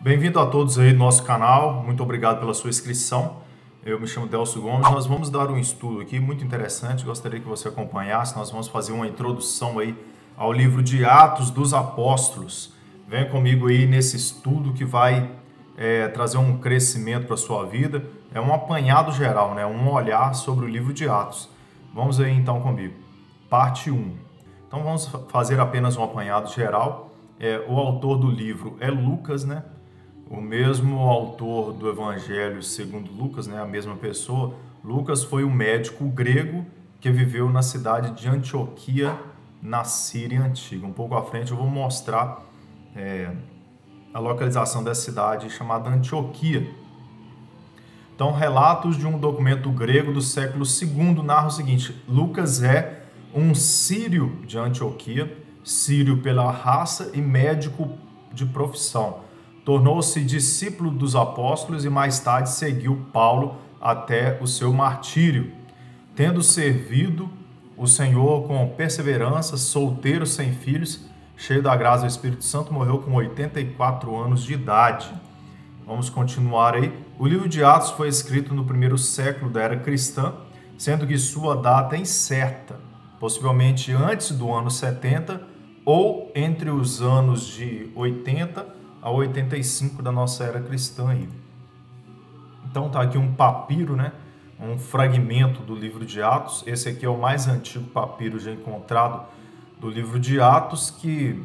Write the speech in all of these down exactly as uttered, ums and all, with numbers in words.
Bem-vindo a todos aí do nosso canal, muito obrigado pela sua inscrição. Eu me chamo Delcio Gomes, nós vamos dar um estudo aqui muito interessante, gostaria que você acompanhasse. Nós vamos fazer uma introdução aí ao livro de Atos dos Apóstolos. Venha comigo aí nesse estudo que vai é, trazer um crescimento para a sua vida. É um apanhado geral, né? Um olhar sobre o livro de Atos. Vamos aí então comigo. Parte um. Então vamos fazer apenas um apanhado geral. É, o autor do livro é Lucas, né? O mesmo autor do Evangelho segundo Lucas, né? A mesma pessoa. Lucas foi um médico grego que viveu na cidade de Antioquia, na Síria Antiga. Um pouco à frente eu vou mostrar é, a localização dessa cidade chamada Antioquia. Então, relatos de um documento grego do século segundo narram o seguinte: Lucas é um sírio de Antioquia, sírio pela raça e médico de profissão. Tornou-se discípulo dos apóstolos e mais tarde seguiu Paulo até o seu martírio. Tendo servido o Senhor com perseverança, solteiro, sem filhos, cheio da graça do Espírito Santo, morreu com oitenta e quatro anos de idade. Vamos continuar aí. O livro de Atos foi escrito no primeiro século da era cristã, sendo que sua data é incerta, possivelmente antes do ano setenta ou entre os anos de oitenta a oitenta e cinco da nossa era cristã aí. Então tá aqui um papiro, né? Um fragmento do livro de Atos. Esse aqui é o mais antigo papiro já encontrado do livro de Atos, que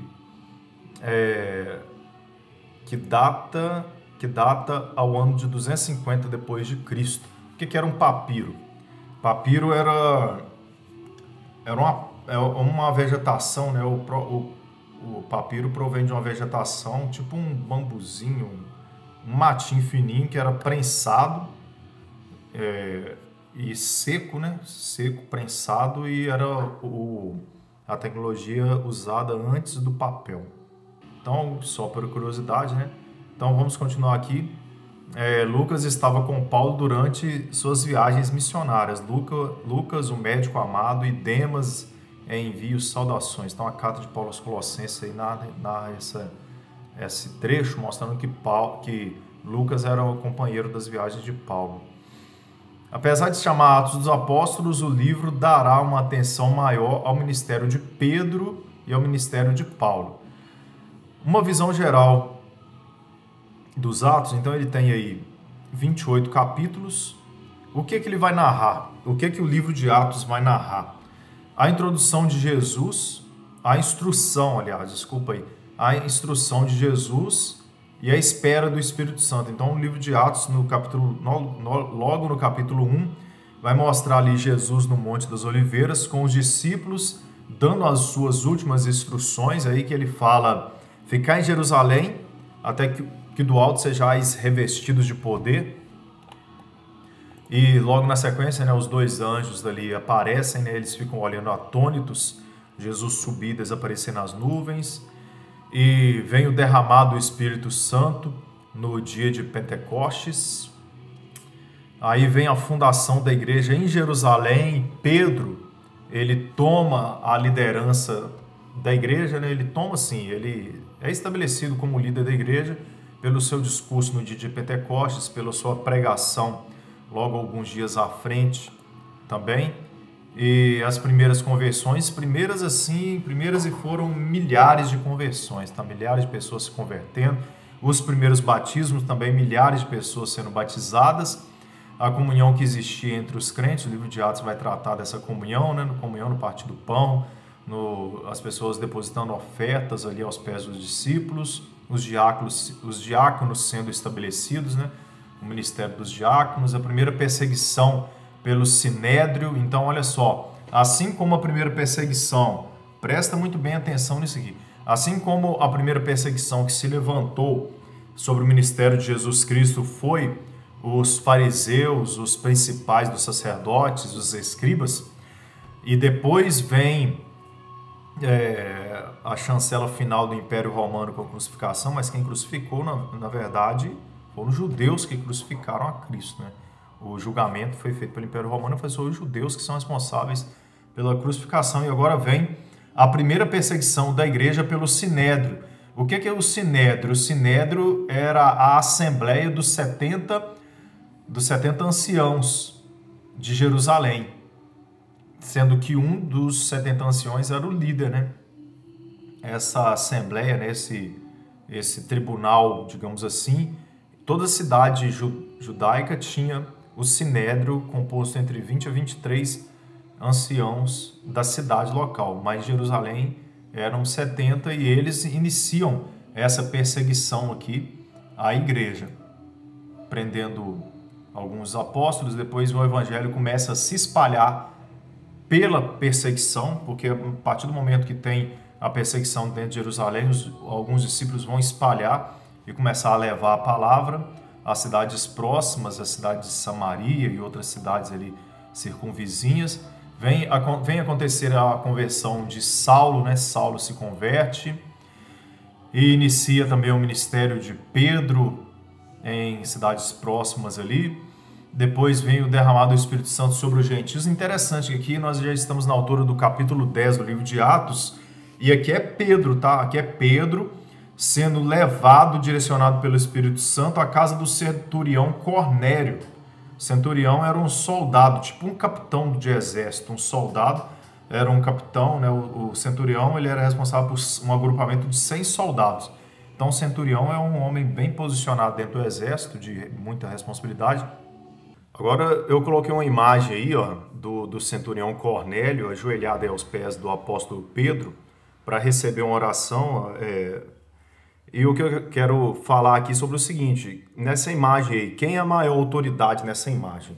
é, que data que data ao ano de duzentos e cinquenta depois de Cristo. O que que era um papiro? Papiro era era uma, uma vegetação, né? O, o O papiro provém de uma vegetação, tipo um bambuzinho, um matinho fininho que era prensado é, e seco, né? Seco, prensado, e era o, a tecnologia usada antes do papel. Então, só por curiosidade, né? Então, vamos continuar aqui. É, Lucas estava com Paulo durante suas viagens missionárias. Luca, Lucas, o médico amado, e Demas, envio saudações. Então a carta de Paulo aos Colossenses aí narra, narra essa, esse trecho mostrando que, Paulo, que Lucas era o companheiro das viagens de Paulo. Apesar de se chamar Atos dos Apóstolos, o livro dará uma atenção maior ao ministério de Pedro e ao ministério de Paulo. Uma visão geral dos Atos, então ele tem aí vinte e oito capítulos. O que que ele vai narrar? O que que o livro de Atos vai narrar? A introdução de Jesus, a instrução, aliás, desculpa aí, a instrução de Jesus e a espera do Espírito Santo. Então, o livro de Atos, no capítulo, no, no, logo no capítulo um, vai mostrar ali Jesus no Monte das Oliveiras com os discípulos, dando as suas últimas instruções, aí que ele fala: ficar em Jerusalém até que, que do alto sejais revestidos de poder. E logo na sequência, né, os dois anjos dali aparecem, né, eles ficam olhando atônitos, Jesus subir e desaparecer nas nuvens, e vem o derramado do Espírito Santo no dia de Pentecostes. Aí vem a fundação da igreja em Jerusalém. Pedro, ele toma a liderança da igreja, né, ele toma assim, ele é estabelecido como líder da igreja pelo seu discurso no dia de Pentecostes, pela sua pregação logo alguns dias à frente também. E as primeiras conversões, primeiras assim, primeiras e foram milhares de conversões, tá? Milhares de pessoas se convertendo. Os primeiros batismos também, milhares de pessoas sendo batizadas. A comunhão que existia entre os crentes, o livro de Atos vai tratar dessa comunhão, né? No comunhão, no partir do pão, no, as pessoas depositando ofertas ali aos pés dos discípulos, os diáconos, os diáconos sendo estabelecidos, né? O ministério dos diáconos, a primeira perseguição pelo sinédrio. Então, olha só, assim como a primeira perseguição, presta muito bem atenção nisso aqui, assim como a primeira perseguição que se levantou sobre o ministério de Jesus Cristo foi os fariseus, os principais dos sacerdotes, os escribas, e depois vem é, a chancela final do Império Romano com a crucificação, mas quem crucificou, na, na verdade, foram os judeus que crucificaram a Cristo, né? O julgamento foi feito pelo Império Romano, foi só os judeus que são responsáveis pela crucificação. E agora vem a primeira perseguição da igreja pelo sinédrio. O que é o Sinédrio? O Sinédrio era a assembleia dos setenta, dos setenta anciãos de Jerusalém, sendo que um dos setenta anciões era o líder, né? Essa assembleia, né? esse, esse tribunal, digamos assim, toda a cidade ju- judaica tinha o Sinédrio, composto entre vinte a vinte e três anciãos da cidade local, mas Jerusalém eram setenta e eles iniciam essa perseguição aqui à igreja, prendendo alguns apóstolos. Depois o evangelho começa a se espalhar pela perseguição, porque a partir do momento que tem a perseguição dentro de Jerusalém, os, alguns discípulos vão espalhar e começar a levar a palavra às cidades próximas, a cidade de Samaria e outras cidades ali circunvizinhas. Vem, vem acontecer a conversão de Saulo, né? Saulo se converte e inicia também o ministério de Pedro em cidades próximas ali. Depois vem o derramado do Espírito Santo sobre os gentios. Interessante que aqui nós já estamos na altura do capítulo dez do livro de Atos, e aqui é Pedro, tá? Aqui é Pedro sendo levado, direcionado pelo Espírito Santo à casa do centurião Cornélio. Centurião era um soldado, tipo um capitão de exército. Um soldado era um capitão, né? O, o centurião ele era responsável por um agrupamento de cem soldados. Então o centurião é um homem bem posicionado dentro do exército, de muita responsabilidade. Agora eu coloquei uma imagem aí, ó, do, do centurião Cornélio ajoelhado aí aos pés do apóstolo Pedro para receber uma oração. É, E o que eu quero falar aqui sobre o seguinte, nessa imagem aí, quem é a maior autoridade nessa imagem?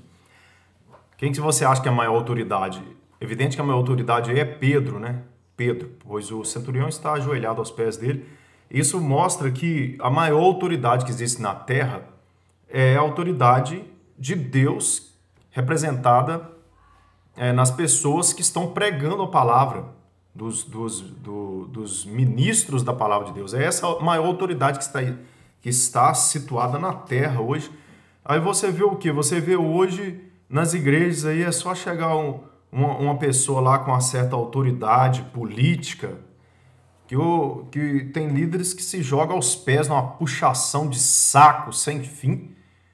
Quem que você acha que é a maior autoridade? Evidente que a maior autoridade aí é Pedro, né? Pedro, pois o centurião está ajoelhado aos pés dele. Isso mostra que a maior autoridade que existe na Terra é a autoridade de Deus representada é, nas pessoas que estão pregando a palavra. Dos, dos, do, dos ministros da palavra de Deus. É essa a maior autoridade que está, que está situada na terra hoje. Aí você vê o que? Você vê hoje nas igrejas aí é só chegar um, uma, uma pessoa lá com uma certa autoridade política, que, o, que tem líderes que se jogam aos pés numa puxação de saco sem fim.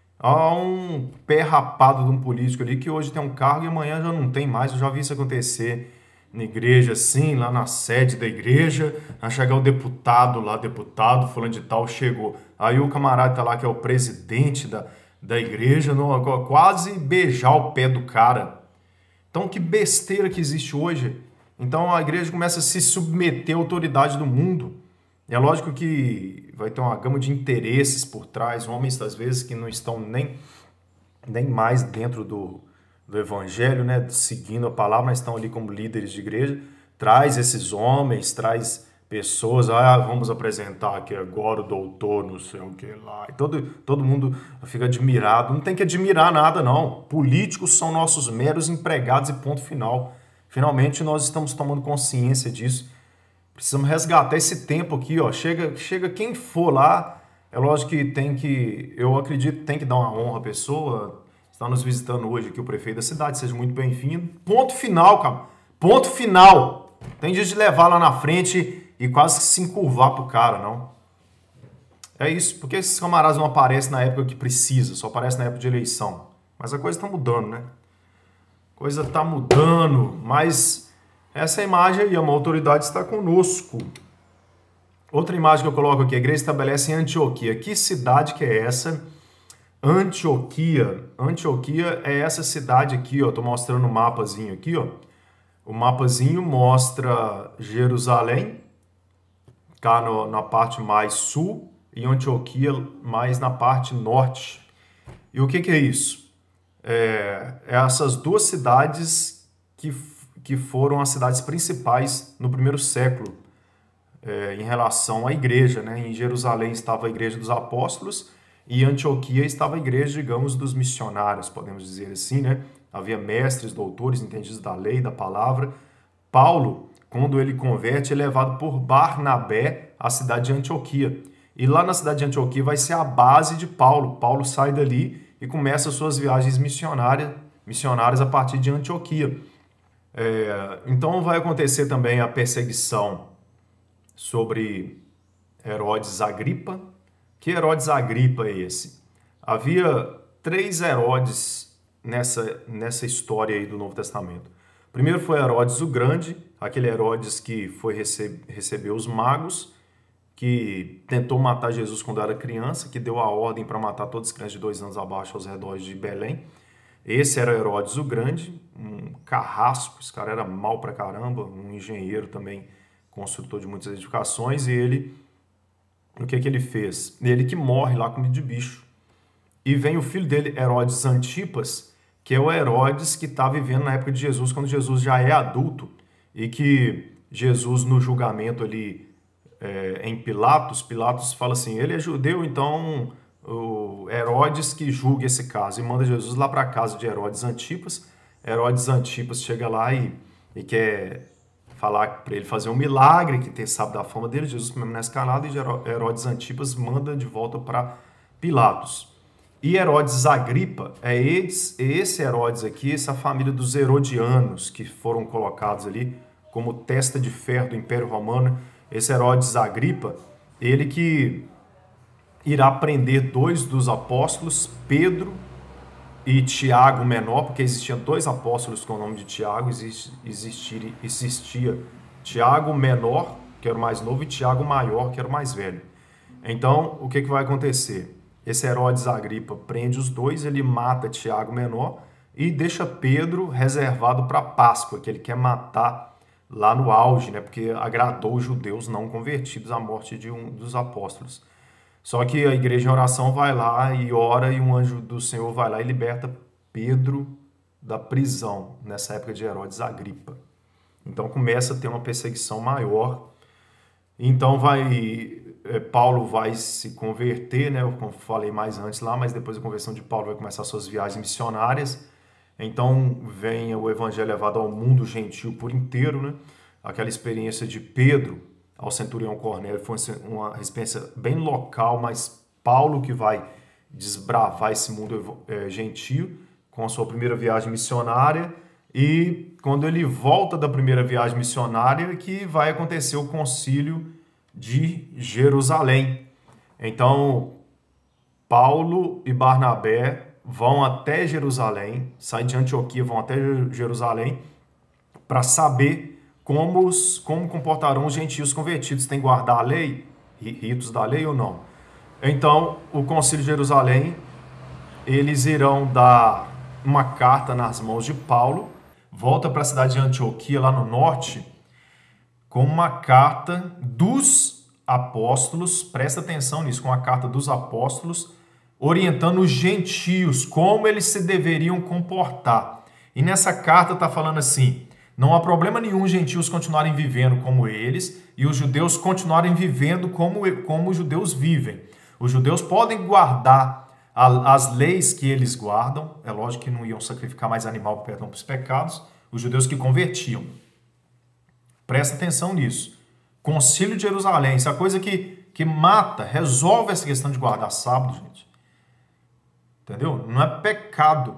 Há um pé rapado de um político ali que hoje tem um cargo e amanhã já não tem mais. Eu já vi isso acontecer na igreja, assim, lá na sede da igreja, a chegar o deputado lá, deputado, fulano de tal, chegou. Aí o camarada tá lá, que é o presidente da, da igreja, no, quase beijar o pé do cara. Então, que besteira que existe hoje. Então, a igreja começa a se submeter à autoridade do mundo. É lógico que vai ter uma gama de interesses por trás, homens, às vezes, que não estão nem, nem mais dentro do do evangelho, né, seguindo a palavra, mas estão ali como líderes de igreja, traz esses homens, traz pessoas, ah, vamos apresentar aqui agora o doutor, não sei o que lá, e todo, todo mundo fica admirado. Não tem que admirar nada, não. Políticos são nossos meros empregados e ponto final. Finalmente nós estamos tomando consciência disso. Precisamos resgatar esse tempo aqui, ó. Chega, chega quem for lá, é lógico que tem que, eu acredito, tem que dar uma honra à pessoa. Está nos visitando hoje aqui o prefeito da cidade, seja muito bem-vindo. Ponto final, cara. Ponto final. Tem dia de levar lá na frente e quase se encurvar pro cara, não. É isso. Porque esses camaradas não aparecem na época que precisa, só aparecem na época de eleição. Mas a coisa está mudando, né? A coisa está mudando, mas essa imagem aí, uma autoridade está conosco. Outra imagem que eu coloco aqui, a igreja estabelece em Antioquia. Que cidade que é essa? Antioquia. Antioquia é essa cidade aqui, ó. Tô mostrando o mapazinho aqui, ó. O mapazinho mostra Jerusalém, cá no, na parte mais sul, e Antioquia mais na parte norte. E o que que é isso? É, é essas duas cidades que, que foram as cidades principais no primeiro século, é, em relação à igreja, né? Em Jerusalém estava a igreja dos apóstolos, e em Antioquia estava a igreja, digamos, dos missionários, podemos dizer assim, né? Havia mestres, doutores, entendidos da lei, da palavra. Paulo, quando ele converte, é levado por Barnabé à cidade de Antioquia. E lá na cidade de Antioquia vai ser a base de Paulo. Paulo sai dali e começa suas viagens missionárias, missionárias a partir de Antioquia. É, então vai acontecer também a perseguição sobre Herodes Agripa. Que Herodes Agripa é esse? Havia três Herodes nessa, nessa história aí do Novo Testamento. Primeiro foi Herodes o Grande, aquele Herodes que foi rece receber os magos, que tentou matar Jesus quando era criança, que deu a ordem para matar todas as crianças de dois anos abaixo aos redores de Belém. Esse era Herodes o Grande, um carrasco, esse cara era mau pra caramba, um engenheiro também, construtor de muitas edificações, e ele, o que que ele fez? Ele que morre lá comido de bicho. E vem o filho dele, Herodes Antipas, que é o Herodes que está vivendo na época de Jesus, quando Jesus já é adulto, e que Jesus, no julgamento ali é, em Pilatos, Pilatos fala assim, ele é judeu, então o Herodes que julga esse caso, e manda Jesus lá para a casa de Herodes Antipas. Herodes Antipas chega lá e, e quer falar para ele fazer um milagre, que tem, sabe da fama dele. Jesus permanece calado e Herodes Antipas manda de volta para Pilatos. E Herodes Agripa é esse, esse Herodes aqui, essa família dos herodianos que foram colocados ali como testa de ferro do Império Romano. Esse Herodes Agripa, ele que irá prender dois dos apóstolos, Pedro e Tiago menor, porque existiam dois apóstolos com o nome de Tiago, existia, existia Tiago menor, que era o mais novo, e Tiago maior, que era o mais velho. Então, o que, que vai acontecer? Esse Herodes Agripa prende os dois, ele mata Tiago menor e deixa Pedro reservado para Páscoa, que ele quer matar lá no auge, né? Porque agradou os judeus não convertidos à morte de um dos apóstolos. Só que a igreja em oração vai lá e ora, e um anjo do Senhor vai lá e liberta Pedro da prisão, nessa época de Herodes Agripa. Então começa a ter uma perseguição maior. Então vai... Paulo vai se converter, né? Eu falei mais antes lá, mas depois da conversão de Paulo vai começar suas viagens missionárias. Então vem o evangelho levado ao mundo gentil por inteiro, né? Aquela experiência de Pedro ao centurião Cornélio foi uma experiência bem local, mas Paulo que vai desbravar esse mundo gentil com a sua primeira viagem missionária, e quando ele volta da primeira viagem missionária que vai acontecer o concílio de Jerusalém. Então, Paulo e Barnabé vão até Jerusalém, saem de Antioquia, vão até Jerusalém para saber como, os, como comportarão os gentios convertidos. Tem que guardar a lei, ritos da lei ou não? Então, o concílio de Jerusalém, eles irão dar uma carta nas mãos de Paulo, volta para a cidade de Antioquia, lá no norte, com uma carta dos apóstolos, presta atenção nisso, com a carta dos apóstolos, orientando os gentios, como eles se deveriam comportar. E nessa carta está falando assim, não há problema nenhum os gentios continuarem vivendo como eles, e os judeus continuarem vivendo como, como os judeus vivem. Os judeus podem guardar a, as leis que eles guardam, é lógico que não iam sacrificar mais animal para perdão para os pecados, os judeus que convertiam. Presta atenção nisso. Concílio de Jerusalém, isso é a coisa que, que mata, resolve essa questão de guardar sábado, gente. Entendeu? Não é pecado.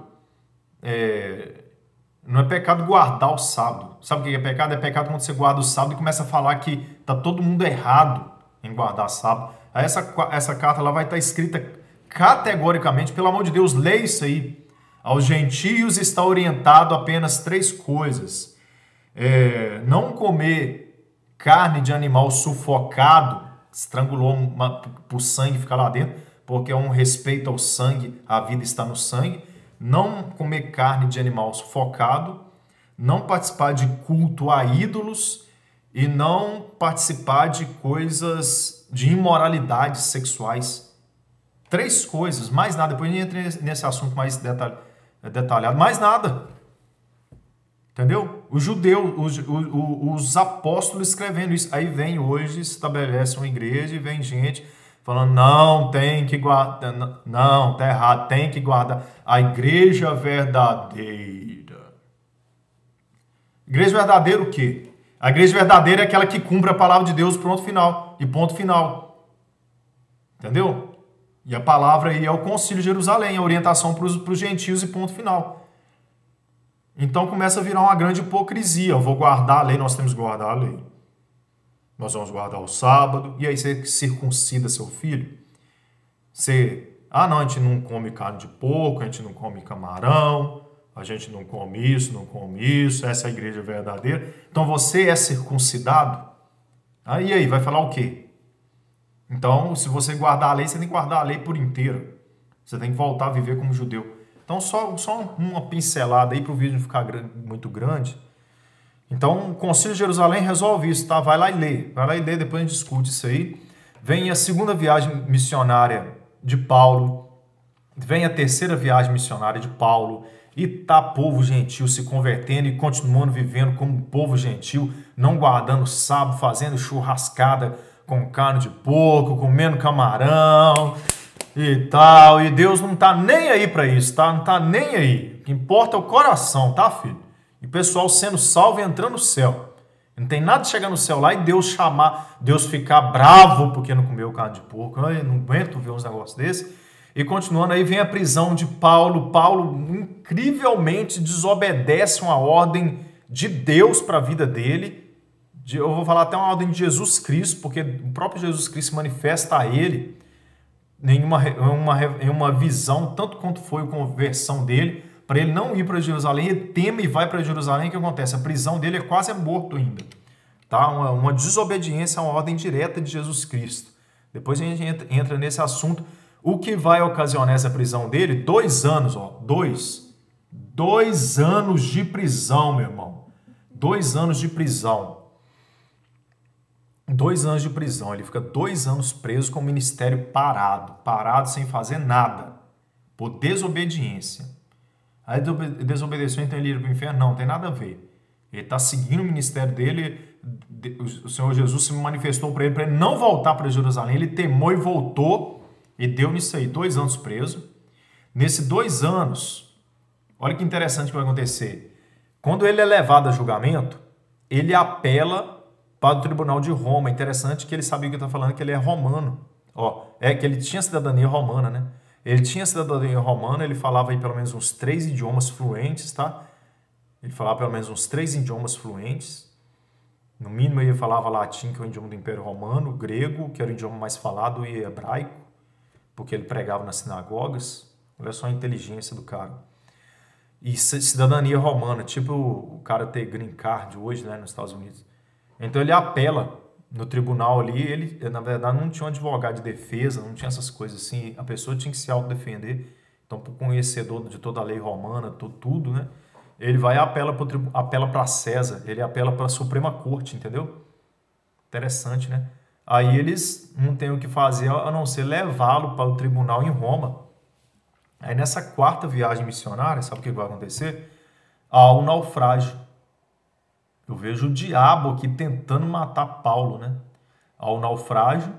É, não é pecado guardar o sábado. Sabe o que é pecado? É pecado quando você guarda o sábado e começa a falar que tá todo mundo errado em guardar sábado. Aí essa, essa carta lá vai estar escrita categoricamente, pelo amor de Deus, leia isso aí. Aos gentios está orientado apenas três coisas. É, não comer carne de animal sufocado, estrangulou para o sangue ficar lá dentro, porque é um respeito ao sangue, a vida está no sangue. Não comer carne de animal sufocado, não participar de culto a ídolos e não participar de coisas de imoralidades sexuais. Três coisas, mais nada. Depois a gente entra nesse assunto mais detalhado. Mais nada. Entendeu? Os judeus, os, os, os apóstolos escrevendo isso. Aí vem hoje, estabelece uma igreja e vem gente falando, não, tem que guardar, não, tá errado, tem que guardar a igreja verdadeira. Igreja verdadeira o quê? A igreja verdadeira é aquela que cumpre a palavra de Deus, pronto, final, e ponto final. Entendeu? E a palavra aí é o concílio de Jerusalém, a orientação para os gentios e ponto final. Então começa a virar uma grande hipocrisia. Eu vou guardar a lei, nós temos que guardar a lei. nós vamos guardar o sábado. E aí você circuncida seu filho? Você, ah não, a gente não come carne de porco, a gente não come camarão, a gente não come isso, não come isso, essa é a igreja verdadeira. Então você é circuncidado? Aí, aí, vai falar o quê? Então, se você guardar a lei, você tem que guardar a lei por inteiro. Você tem que voltar a viver como judeu. Então, só, só uma pincelada aí para o vídeo não ficar muito grande. Então, o Concílio de Jerusalém resolve isso, tá? Vai lá e lê. Vai lá e lê, depois a gente discute isso aí. Vem a segunda viagem missionária de Paulo. Vem a terceira viagem missionária de Paulo. E tá povo gentil se convertendo e continuando vivendo como povo gentil, não guardando sábado, fazendo churrascada com carne de porco, comendo camarão e tal. E Deus não tá nem aí para isso, tá? Não tá nem aí. O que importa é o coração, tá, filho? E o pessoal sendo salvo e entrando no céu. Não tem nada de chegar no céu lá e Deus chamar, Deus ficar bravo porque não comeu carne de porco. Eu não aguento ver uns negócios desses. E continuando aí, vem a prisão de Paulo. Paulo incrivelmente desobedece uma ordem de Deus para a vida dele. Eu vou falar até uma ordem de Jesus Cristo, porque o próprio Jesus Cristo manifesta a ele em uma, uma, em uma visão, tanto quanto foi a conversão dele, para ele não ir para Jerusalém. Ele teme e vai para Jerusalém. O que acontece? A prisão dele é quase morto ainda. Tá? Uma, uma desobediência a uma ordem direta de Jesus Cristo. Depois a gente entra, entra nesse assunto. O que vai ocasionar essa prisão dele? Dois anos, ó. Dois. Dois anos de prisão, meu irmão. Dois anos de prisão. Dois anos de prisão. Ele fica dois anos preso com o ministério parado. Parado sem fazer nada. Por desobediência. Aí desobedeceu, então ele ia para o inferno? Não, não tem nada a ver. Ele está seguindo o ministério dele. O Senhor Jesus se manifestou para ele, para ele não voltar para Jerusalém. Ele temou e voltou. E deu nisso aí, dois anos preso. Nesses dois anos, olha que interessante que vai acontecer. Quando ele é levado a julgamento, ele apela para o tribunal de Roma. Interessante que ele sabia o que está falando, que ele é romano. Ó, é que ele tinha cidadania romana, né? Ele tinha cidadania romana, ele falava aí pelo menos uns três idiomas fluentes, tá? Ele falava pelo menos uns três idiomas fluentes. No mínimo ele falava latim, que é o idioma do Império Romano, grego, que era o idioma mais falado, e hebraico, porque ele pregava nas sinagogas. Olha só a inteligência do cara. E cidadania romana, tipo o cara ter green card hoje, né, nos Estados Unidos. Então ele apela no tribunal ali, ele, na verdade, não tinha um advogado de defesa, não tinha essas coisas assim, a pessoa tinha que se autodefender. Então, por conhecedor de toda a lei romana, tudo, tudo, né, ele vai e apela para apela César, ele apela para a Suprema Corte, entendeu? Interessante, né? Aí eles não têm o que fazer a não ser levá-lo para o tribunal em Roma. Aí nessa quarta viagem missionária, sabe o que vai acontecer? Há um naufrágio. Eu vejo o diabo aqui tentando matar Paulo, né? Há o naufrágio,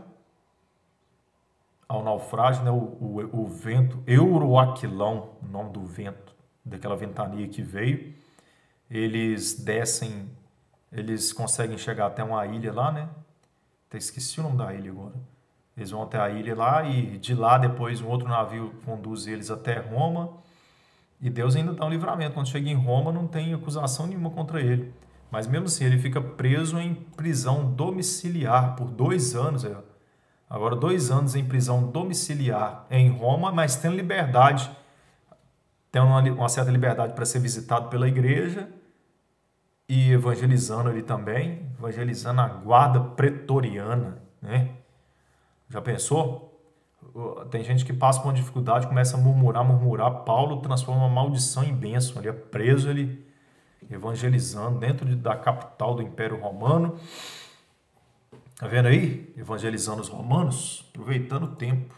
há o naufrágio, né? O, o, o vento, Euroaquilão, o nome do vento, daquela ventania que veio. Eles descem, eles conseguem chegar até uma ilha lá, né? Até esqueci o nome da ilha agora. Eles vão até a ilha lá e de lá depois um outro navio conduz eles até Roma. E Deus ainda dá um livramento. Quando chega em Roma não tem acusação nenhuma contra ele. Mas mesmo assim ele fica preso em prisão domiciliar por dois anos. É. Agora dois anos em prisão domiciliar em Roma, mas tendo liberdade. Tendo uma, uma certa liberdade para ser visitado pela igreja. E evangelizando ele também, evangelizando a guarda pretoriana, né? Já pensou? Tem gente que passa por uma dificuldade, começa a murmurar, murmurar, Paulo transforma a maldição em bênção, ele é preso, ele evangelizando dentro de, da capital do Império Romano. Tá vendo aí? Evangelizando os romanos, aproveitando o tempo.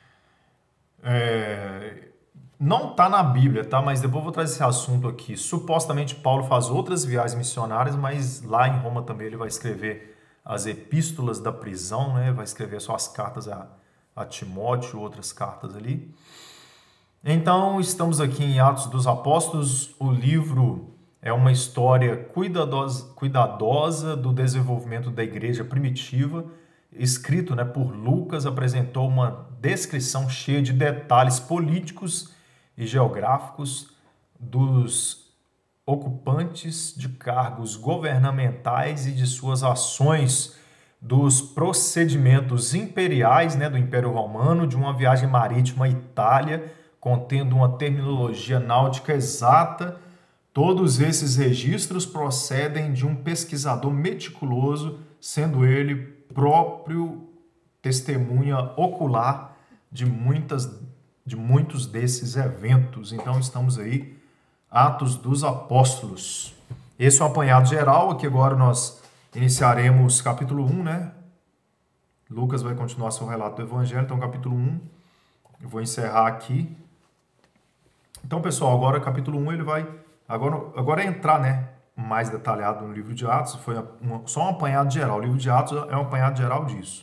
É... Não está na Bíblia, tá? Mas depois eu vou trazer esse assunto aqui. Supostamente Paulo faz outras viagens missionárias, mas lá em Roma também ele vai escrever as epístolas da prisão, né? Vai escrever só as cartas a, a Timóteo, outras cartas ali. Então, estamos aqui em Atos dos Apóstolos. O livro é uma história cuidadosa, cuidadosa do desenvolvimento da igreja primitiva, escrito, né, por Lucas, apresentou uma descrição cheia de detalhes políticos e geográficos dos ocupantes de cargos governamentais e de suas ações dos procedimentos imperiais, né, do Império Romano, de uma viagem marítima à Itália, contendo uma terminologia náutica exata. Todos esses registros procedem de um pesquisador meticuloso, sendo ele próprio testemunha ocular de, muitas, de muitos desses eventos. Então, estamos aí, Atos dos Apóstolos. Esse é um apanhado geral, aqui agora nós iniciaremos capítulo um, né? Lucas vai continuar seu relato do Evangelho, então capítulo um, eu vou encerrar aqui. Então, pessoal, agora capítulo um, ele vai, agora, agora é entrar, né, mais detalhado no livro de Atos, foi uma, só um apanhado geral, o livro de Atos é um apanhado geral disso.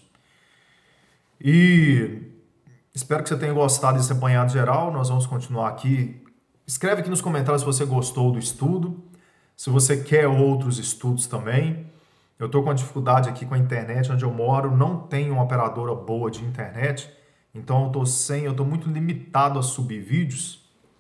E espero que você tenha gostado desse apanhado geral, nós vamos continuar aqui. Escreve aqui nos comentários se você gostou do estudo, se você quer outros estudos também. Eu estou com uma dificuldade aqui com a internet, onde eu moro não tem uma operadora boa de internet, então eu estou sem, eu estou muito limitado a subir vídeos,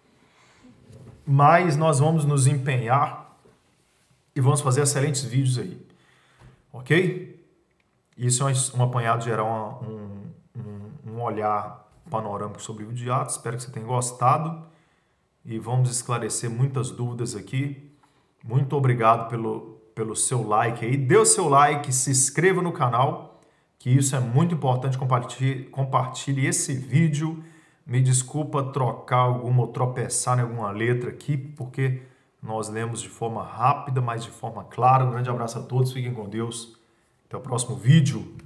mas nós vamos nos empenhar e vamos fazer excelentes vídeos aí, ok? Isso é um apanhado geral, um, um, um olhar panorâmico sobre o livro de Atos, espero que você tenha gostado e vamos esclarecer muitas dúvidas aqui. Muito obrigado pelo pelo seu like aí, dê o seu like, se inscreva no canal, que isso é muito importante, compartilhe, compartilhe esse vídeo, me desculpa trocar alguma ou tropeçar em alguma letra aqui, porque nós lemos de forma rápida, mas de forma clara. Um grande abraço a todos, fiquem com Deus, até o próximo vídeo.